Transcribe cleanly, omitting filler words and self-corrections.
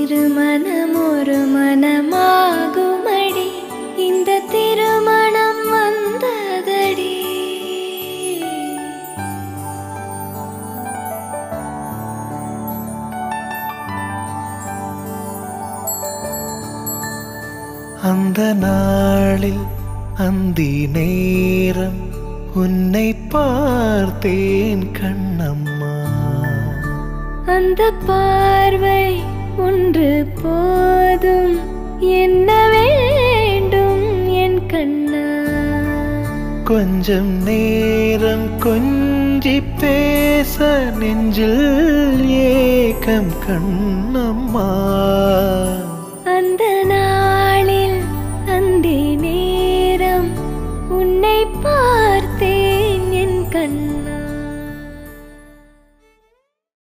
இருமனம் ஒரு மனமாகுமடி இந்த திருமணம் வந்ததடி. அந்த நாளில் அந்தி நேரம் உன்னை பார்த்தேன் கண்ணம்மா. அந்த பார்வை ஒன்று போதும் என்ன வேண்டும் என் கண்ணா. கொஞ்சம் நேரம் கொஞ்சி பேச நெஞ்சில் ஏக்கம் கண்ணம்மா.